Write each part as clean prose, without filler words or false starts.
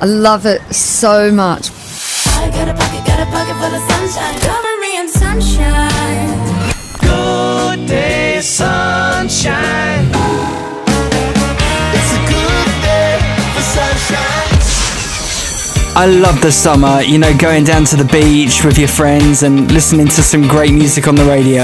I love it so much. I got a pocket full of sunshine. Cover me in sunshine. Good day, sunshine. It's a good day for sunshine. I love the summer, you know, going down to the beach with your friends and listening to some great music on the radio.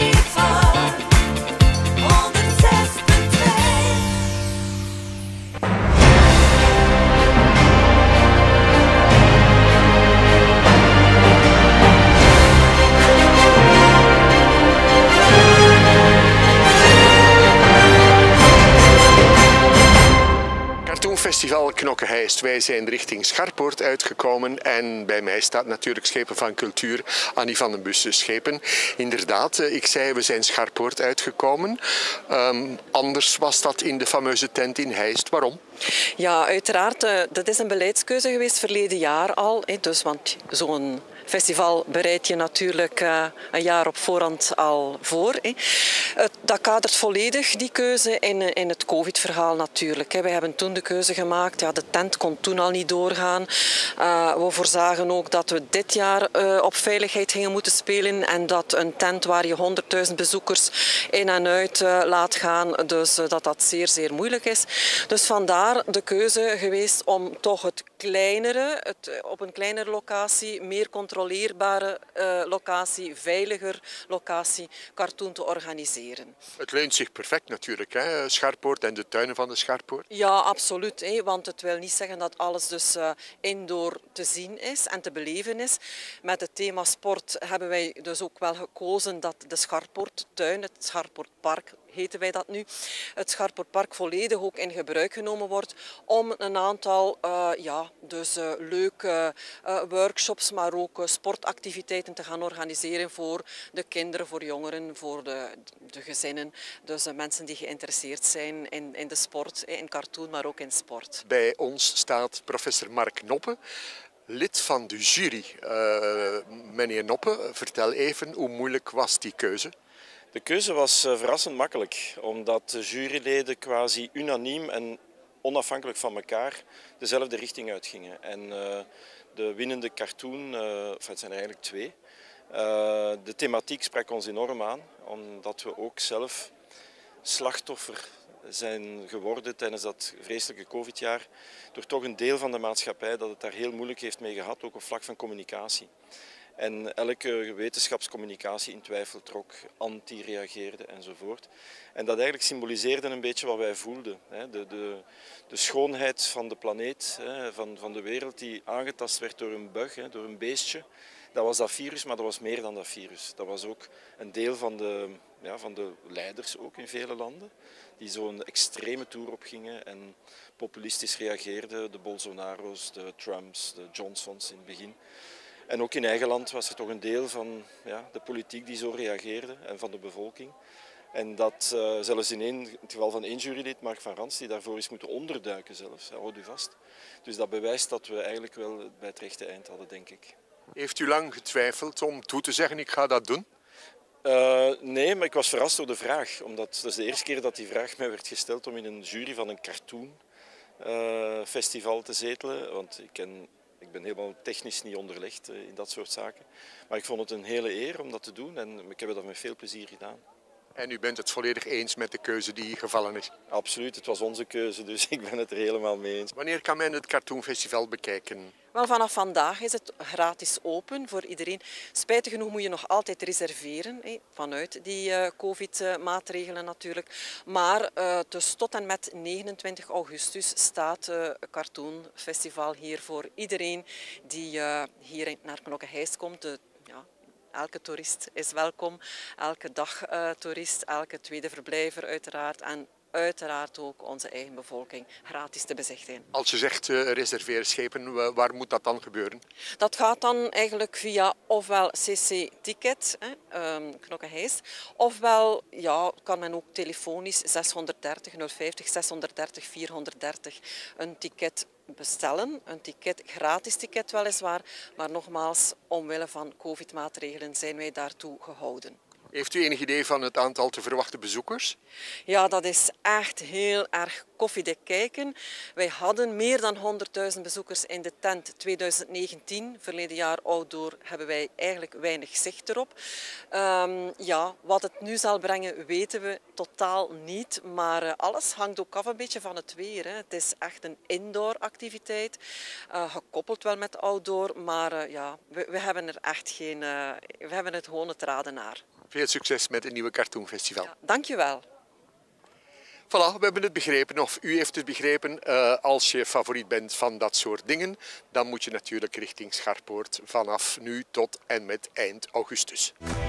Festival Knokke-Heist. Wij zijn richting Scharpoort uitgekomen en bij mij staat natuurlijk Schepen van Cultuur, Annie van den Bussen Schepen. Inderdaad, ik zei we zijn Scharpoort uitgekomen. Anders was dat in de fameuze tent in Heist. Waarom? Ja, uiteraard. Dat is een beleidskeuze geweest verleden jaar al. Dus, want zo'n festival bereid je natuurlijk een jaar op voorhand al voor. Dat kadert volledig die keuze in het COVID-verhaal natuurlijk. Wij hebben toen de keuze gemaakt, ja, de tent kon toen al niet doorgaan. We voorzagen ook dat we dit jaar op veiligheid gingen moeten spelen en dat een tent waar je 100.000 bezoekers in en uit laat gaan, dus dat zeer, zeer moeilijk is. Dus vandaar de keuze geweest om toch op een kleinere locatie, meer controleerbare locatie, veiliger locatie, Cartoon te organiseren. Het leunt zich perfect natuurlijk, hè? Scharpoort en de tuinen van de Scharpoort. Ja, absoluut. Want het wil niet zeggen dat alles dus indoor te zien is en te beleven is. Met het thema sport hebben wij dus ook wel gekozen dat de Scharpoorttuin, het Scharpoortpark heten wij dat nu, het Scharpoortpark volledig ook in gebruik genomen wordt om een aantal leuke workshops, maar ook sportactiviteiten te gaan organiseren voor de kinderen, voor jongeren, voor de gezinnen. Dus mensen die geïnteresseerd zijn in de sport, in cartoon, maar ook in sport. Bij ons staat professor Mark Noppe, lid van de jury. Meneer Noppe, vertel even, hoe moeilijk was die keuze? De keuze was verrassend makkelijk, omdat de juryleden quasi unaniem en onafhankelijk van elkaar dezelfde richting uitgingen. En de winnende cartoon, het zijn er eigenlijk twee, de thematiek sprak ons enorm aan, omdat we ook zelf slachtoffer zijn geworden tijdens dat vreselijke COVID-jaar, door toch een deel van de maatschappij dat het daar heel moeilijk heeft mee gehad, ook op vlak van communicatie. En elke wetenschapscommunicatie in twijfel trok, anti-reageerde enzovoort. En dat eigenlijk symboliseerde een beetje wat wij voelden. De schoonheid van de planeet, van de wereld die aangetast werd door een bug, door een beestje. Dat was dat virus, maar dat was meer dan dat virus. Dat was ook een deel van de leiders ook in vele landen, die zo'n extreme toer opgingen en populistisch reageerden. De Bolsonaro's, de Trumps, de Johnsons in het begin. En ook in eigen land was er toch een deel van de politiek die zo reageerde en van de bevolking. En dat zelfs in het geval van één jurylid, Mark van Rans, die daarvoor is moeten onderduiken zelfs, houd u vast. Dus dat bewijst dat we eigenlijk wel bij het rechte eind hadden, denk ik. Heeft u lang getwijfeld om toe te zeggen, ik ga dat doen? Nee, maar ik was verrast door de vraag. Omdat dat is de eerste keer dat die vraag mij werd gesteld om in een jury van een cartoonfestival te zetelen. Want ik ben helemaal technisch niet onderlegd in dat soort zaken. Maar ik vond het een hele eer om dat te doen en ik heb dat met veel plezier gedaan. En u bent het volledig eens met de keuze die gevallen is? Absoluut, het was onze keuze, dus ik ben het er helemaal mee eens. Wanneer kan men het Cartoonfestival bekijken? Wel, vanaf vandaag is het gratis open voor iedereen. Spijtig genoeg moet je nog altijd reserveren, vanuit die COVID-maatregelen natuurlijk. Maar dus tot en met 29 augustus staat het Cartoonfestival hier voor iedereen die hier naar Knokke-Heist komt. Elke toerist is welkom, elke dagtoerist, elke tweede verblijver uiteraard en uiteraard ook onze eigen bevolking gratis te bezichtigen. Als je zegt reserveren schepen, waar moet dat dan gebeuren? Dat gaat dan eigenlijk via ofwel CC Ticket, Knokke-Heist, ofwel kan men ook telefonisch 630 050 630 430 een ticket bestellen. Een gratis ticket weliswaar, maar nogmaals, omwille van COVID-maatregelen zijn wij daartoe gehouden. Heeft u enig idee van het aantal te verwachten bezoekers? Ja, dat is echt heel erg koffiedik kijken. Wij hadden meer dan 100.000 bezoekers in de tent 2019. Verleden jaar outdoor hebben wij eigenlijk weinig zicht erop. Ja, wat het nu zal brengen weten we totaal niet. Maar alles hangt ook af een beetje van het weer. Hè. Het is echt een indoor activiteit. Gekoppeld wel met outdoor. Maar ja, we hebben er echt geen... we hebben het gewoon het raden naar. Veel succes met het nieuwe Cartoon Festival. Ja, dankjewel. Voilà, we hebben het begrepen, of u heeft het begrepen. Als je favoriet bent van dat soort dingen, dan moet je natuurlijk richting Scharpoort vanaf nu tot en met eind augustus.